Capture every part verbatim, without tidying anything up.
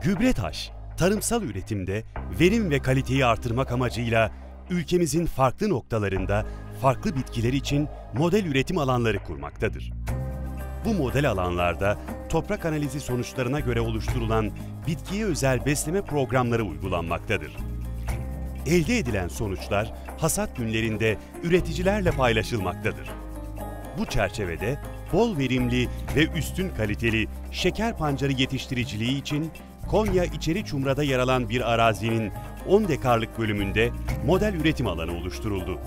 Gübretaş, tarımsal üretimde verim ve kaliteyi artırmak amacıyla ülkemizin farklı noktalarında farklı bitkiler için model üretim alanları kurmaktadır. Bu model alanlarda toprak analizi sonuçlarına göre oluşturulan bitkiye özel besleme programları uygulanmaktadır. Elde edilen sonuçlar hasat günlerinde üreticilerle paylaşılmaktadır. Bu çerçevede bol verimli ve üstün kaliteli şeker pancarı yetiştiriciliği için Konya İçeriçumra'da yer alan bir arazinin on dekarlık bölümünde model üretim alanı oluşturuldu.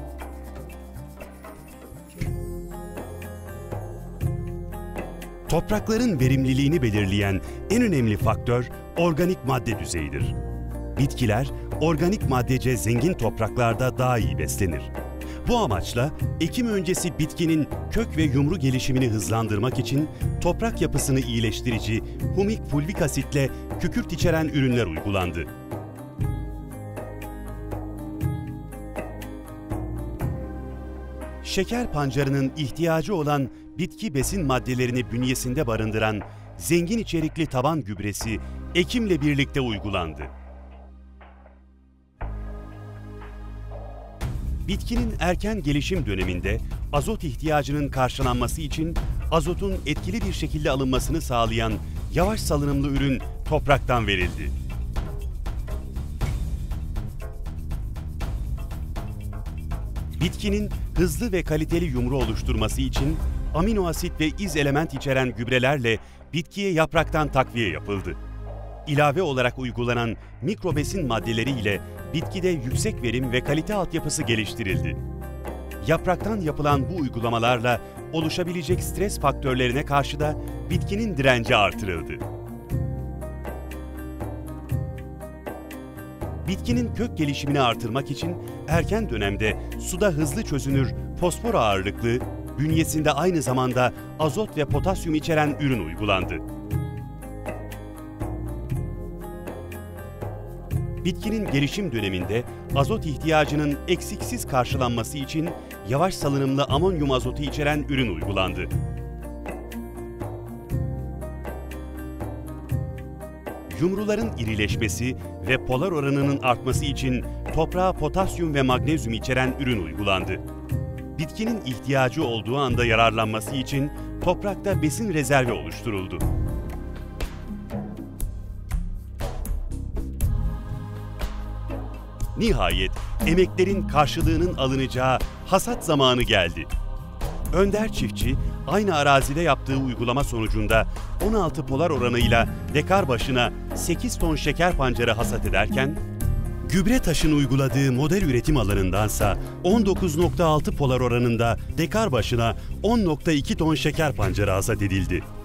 Toprakların verimliliğini belirleyen en önemli faktör organik madde düzeyidir. Bitkiler organik maddece zengin topraklarda daha iyi beslenir. Bu amaçla ekim öncesi bitkinin kök ve yumru gelişimini hızlandırmak için toprak yapısını iyileştirici humik fulvik asitle kükürt içeren ürünler uygulandı. Şeker pancarının ihtiyacı olan bitki besin maddelerini bünyesinde barındıran zengin içerikli taban gübresi ekimle birlikte uygulandı. Bitkinin erken gelişim döneminde azot ihtiyacının karşılanması için azotun etkili bir şekilde alınmasını sağlayan yavaş salınımlı ürün topraktan verildi. Bitkinin hızlı ve kaliteli yumru oluşturması için amino asit ve iz element içeren gübrelerle bitkiye yapraktan takviye yapıldı. İlave olarak uygulanan mikrobesin maddeleri ile bitkide yüksek verim ve kalite altyapısı geliştirildi. Yapraktan yapılan bu uygulamalarla oluşabilecek stres faktörlerine karşı da bitkinin direnci artırıldı. Bitkinin kök gelişimini artırmak için erken dönemde suda hızlı çözünür fosfor ağırlıklı, bünyesinde aynı zamanda azot ve potasyum içeren ürün uygulandı. Bitkinin gelişim döneminde azot ihtiyacının eksiksiz karşılanması için yavaş salınımlı amonyum azotu içeren ürün uygulandı. Yumruların irileşmesi ve polar oranının artması için toprağa potasyum ve magnezyum içeren ürün uygulandı. Bitkinin ihtiyacı olduğu anda yararlanması için toprakta besin rezervi oluşturuldu. Nihayet emeklerin karşılığının alınacağı hasat zamanı geldi. Önder çiftçi aynı arazide yaptığı uygulama sonucunda on altı polar oranıyla dekar başına sekiz ton şeker pancarı hasat ederken, Gübretaş'ın uyguladığı model üretim alanındansa on dokuz nokta altı polar oranında dekar başına on nokta iki ton şeker pancarı hasat edildi.